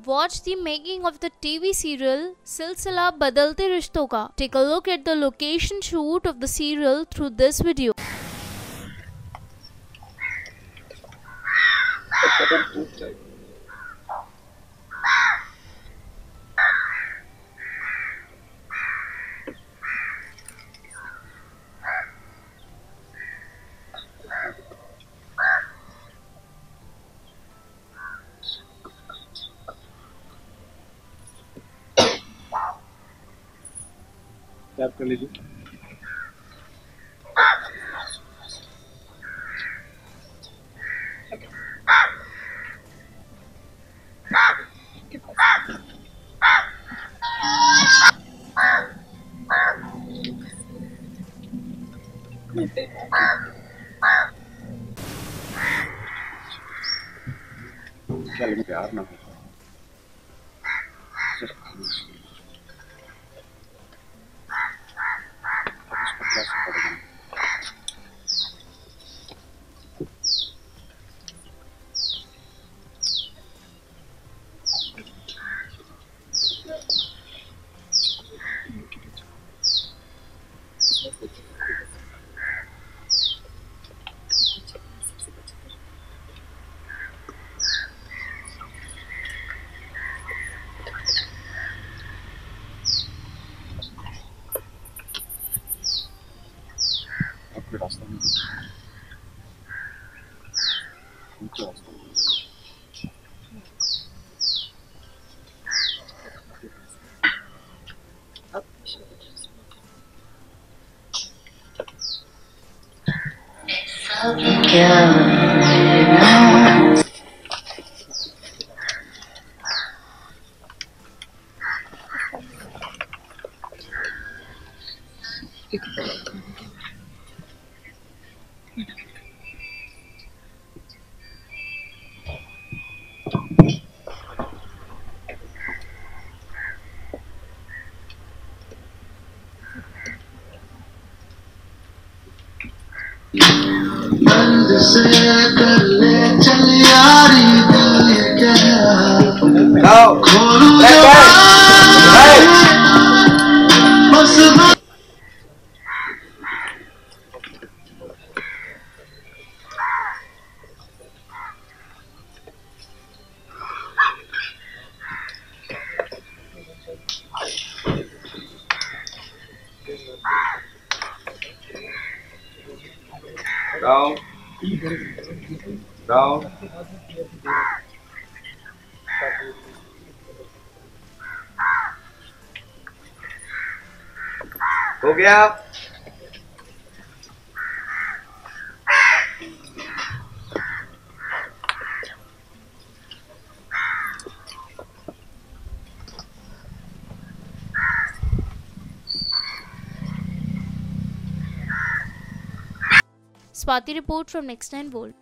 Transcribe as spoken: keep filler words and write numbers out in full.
Watch the making of the T V serial Silsila Badalte Rishton Ka. Take a look at the location shoot of the serial through this video. Tap कर लीजिए। चल प्यार ना रास्ता नहीं रास्ता बंद से कर ले चल यारी दिल ये कहरा खोलू बस Down, down. हो गया। Swati report from Next nine World.